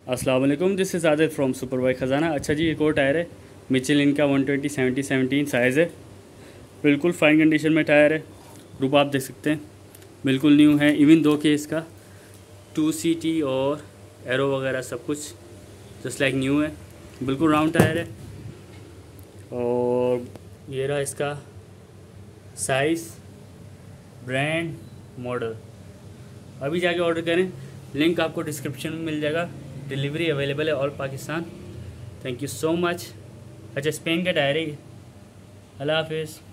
अस्सलाम वालेकुम, this is Adil from super bike Khazana. अच्छा जी, एक और टायर है मिचेलिन का 120 70 17 साइज़ है। बिल्कुल फाइन कंडीशन में टायर है। रूप आप देख सकते हैं बिल्कुल न्यू है। इवन दो के इसका 2CT और एरो वगैरह सब कुछ जस्ट लाइक न्यू है। बिल्कुल राउंड टायर है। और ये रहा इसका साइज़, ब्रांड, मॉडल। अभी जाके ऑर्डर करें, लिंक आपको डिस्क्रिप्शन में मिल जाएगा। डिलीवरी अवेलेबल है all Pakistan. Thank you so much. अच्छा, स्पेन का टायर है। अल्लाह हाफिज़।